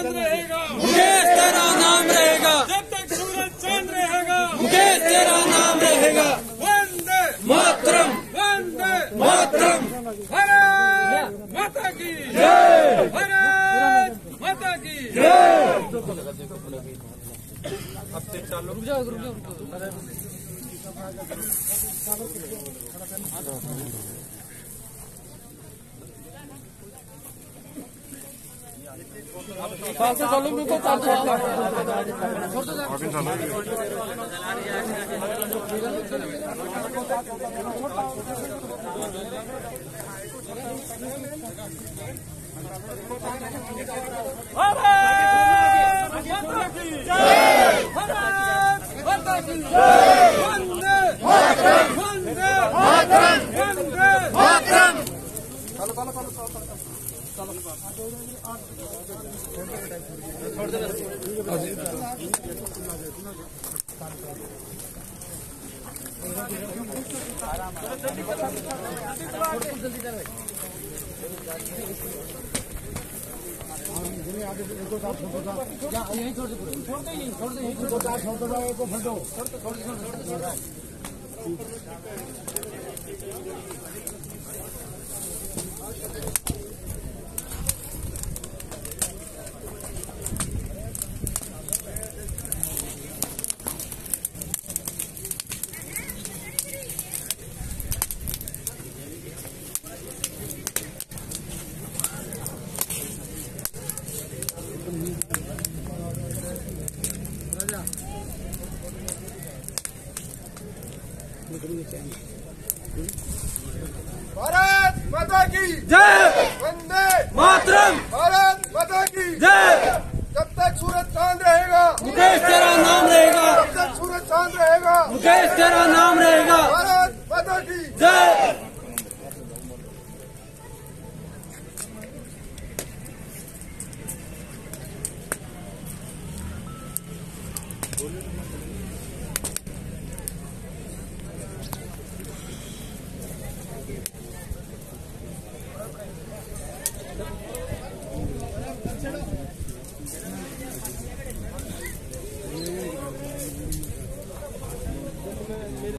चांद रहेगा, मुकेश तेरा नाम रहेगा, जब तक सूरज चांद रहेगा, मुकेश तेरा नाम रहेगा। वंदे मातरम, वंदे मातरम, भारत माता की जय, भारत माता की जय। भारत माता की जय, वंदे मातरम, भारत माता की जय। जब तक सूरज चांद रहेगा, मुकेश तेरा नाम रहेगा, जब तक सूरज चांद रहेगा, मुकेश तेरा नाम रहेगा। भारत माता की जय।